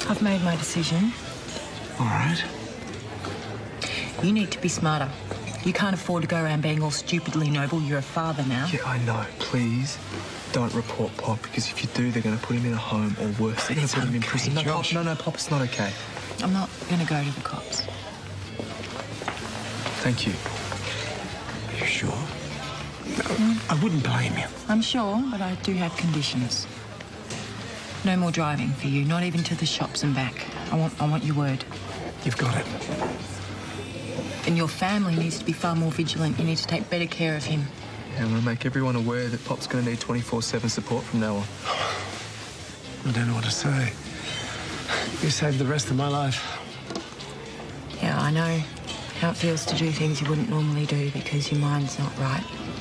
I've made my decision. All right. You need to be smarter. You can't afford to go around being all stupidly noble. You're a father now. Yeah, I know. Please don't report Pop, because if you do, they're going to put him in a home, or worse, they're going to put him in prison. No, Pop, no, Pop, it's not okay. I'm not going to go to the cops. Thank you. Are you sure? No, I wouldn't blame you. I'm sure, but I do have conditions. No more driving for you, not even to the shops and back. I want your word. You've got it. And your family needs to be far more vigilant. You need to take better care of him. Yeah, I'm going to make everyone aware that Pop's going to need 24/7 support from now on. I don't know what to say. You saved the rest of my life. Yeah, I know how it feels to do things you wouldn't normally do because your mind's not right.